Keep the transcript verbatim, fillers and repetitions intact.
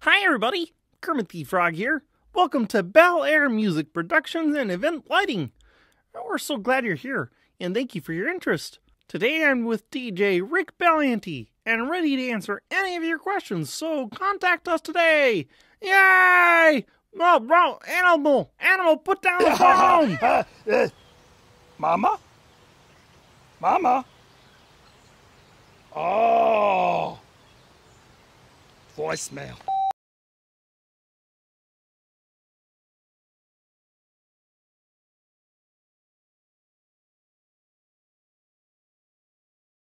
Hi everybody, Kermit the Frog here. Welcome to Belaire Music Productions and Event Lighting. We're so glad you're here, and thank you for your interest. Today I'm with D J Rick Bellanti, and ready to answer any of your questions, so contact us today. Yay! No, bro, animal, animal, put down the phone! uh, uh, Mama? Mama? Oh! Voicemail.